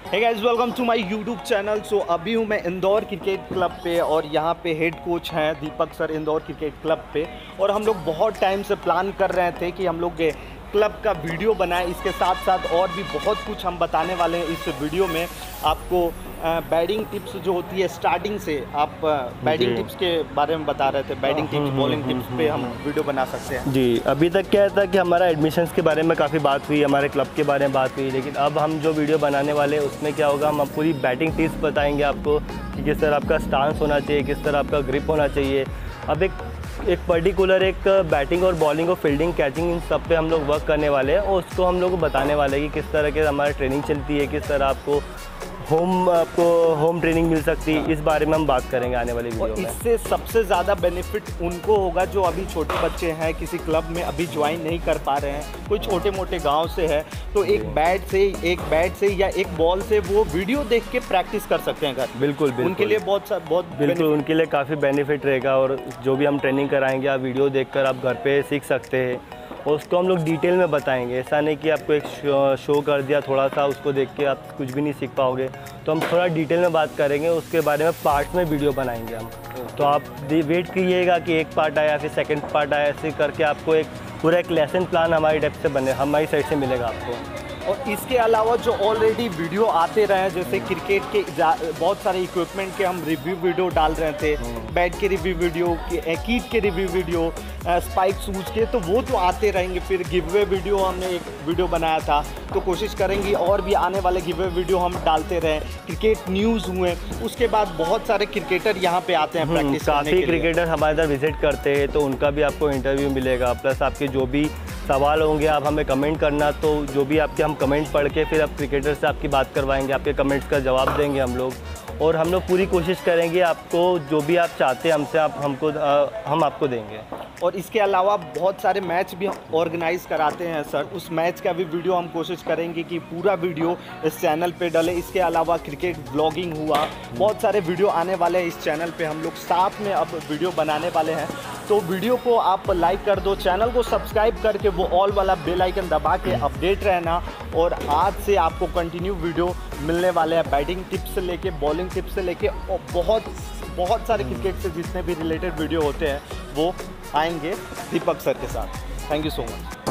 Hey guys, welcome to my YouTube channel. So अभी हूँ मैं इंदौर क्रिकेट क्लब पे और यहाँ पे हेड कोच हैं Deepak sir Indore cricket club पे। और हम लोग बहुत टाइम से प्लान कर रहे थे कि हम लोग क्लब का वीडियो बनाएं। इसके साथ साथ और भी बहुत कुछ हम बताने वाले हैं इस वीडियो में। आपको बैटिंग टिप्स जो होती है स्टार्टिंग से, आप बैटिंग टिप्स के बारे में बता रहे थे। बैटिंग टिप्स, बॉलिंग टिप्स पे हम वीडियो बना सकते हैं। जी, अभी तक क्या था कि हमारा एडमिशन्स के बारे में काफ़ी बात हुई, हमारे क्लब के बारे में बात हुई, लेकिन अब हम जो वीडियो बनाने वाले हैं उसमें क्या होगा, हम पूरी बैटिंग टिप्स बताएंगे आपको कि किस तरह आपका स्टांस होना चाहिए, किस तरह आपका ग्रिप होना चाहिए। अब एक पर्टिकुलर एक बैटिंग और बॉलिंग और फील्डिंग, कैचिंग, इन सब पे हम लोग वर्क करने वाले हैं और उसको हम लोग को बताने वाले हैं कि किस तरह के हमारी ट्रेनिंग चलती है, किस तरह आपको होम ट्रेनिंग मिल सकती है। इस बारे में हम बात करेंगे आने वाली वीडियो में। इससे सबसे ज़्यादा बेनिफिट उनको होगा जो अभी छोटे बच्चे हैं, किसी क्लब में अभी ज्वाइन नहीं कर पा रहे हैं, कोई छोटे मोटे गांव से है, तो एक बैट से या एक बॉल से वो वीडियो देख के प्रैक्टिस कर सकते हैं घर। बिल्कुल उनके लिए बहुत बिल्कुल उनके लिए काफ़ी बेनिफिट रहेगा। और जो भी हम ट्रेनिंग कराएंगे आप वीडियो देखकर आप घर पे सीख सकते हैं और उसको हम लोग डिटेल में बताएंगे। ऐसा नहीं कि आपको एक शो कर दिया थोड़ा सा, उसको देख के आप कुछ भी नहीं सीख पाओगे। तो हम थोड़ा डिटेल में बात करेंगे, उसके बारे में पार्ट में वीडियो बनाएंगे हम। तो आप वेट कीजिएगा कि एक पार्ट आया फिर सेकंड पार्ट आया, ऐसे करके आपको एक पूरा एक लेसन प्लान हमारी टाइप से बने, हमारी साइड से मिलेगा आपको। और इसके अलावा जो ऑलरेडी वीडियो आते रहे हैं, जैसे क्रिकेट के बहुत सारे इक्विपमेंट के हम रिव्यू वीडियो डाल रहे थे, बैट के रिव्यू वीडियो, किट के रिव्यू वीडियो, स्पाइक शूज़ के, तो वो तो आते रहेंगे। फिर गिववे वीडियो हमने एक वीडियो बनाया था, तो कोशिश करेंगे और भी आने वाले गिववे वीडियो हम डालते रहें। क्रिकेट न्यूज़ हुए, उसके बाद बहुत सारे क्रिकेटर यहाँ पे आते हैं प्रैक्टिस करने के लिए। काफ़ी क्रिकेटर हमारे इधर विजिट करते हैं, तो उनका भी आपको इंटरव्यू मिलेगा। प्लस आपके जो भी सवाल होंगे आप हमें कमेंट करना, तो जो भी आपके हम कमेंट पढ़ के फिर आप क्रिकेटर से आपकी बात करवाएंगे, आपके कमेंट्स का जवाब देंगे हम लोग। और हम लोग पूरी कोशिश करेंगे आपको जो भी आप चाहते हैं हमसे हम आपको देंगे। और इसके अलावा बहुत सारे मैच भी ऑर्गेनाइज कराते हैं सर, उस मैच का भी वीडियो हम कोशिश करेंगे कि पूरा वीडियो इस चैनल पे डले। इसके अलावा क्रिकेट ब्लॉगिंग हुआ, बहुत सारे वीडियो आने वाले हैं इस चैनल पे। हम लोग साथ में अब वीडियो बनाने वाले हैं, तो वीडियो को आप लाइक कर दो, चैनल को सब्सक्राइब करके वो ऑल वाला बेल आइकन दबा के अपडेट रहना। और आज से आपको कंटिन्यू वीडियो मिलने वाले हैं, बैटिंग टिप्स से लेके बॉलिंग टिप्स से लेके बहुत सारे क्रिकेट से जितने भी रिलेटेड वीडियो होते हैं वो आएंगे दीपक सर के साथ। Thank you so much.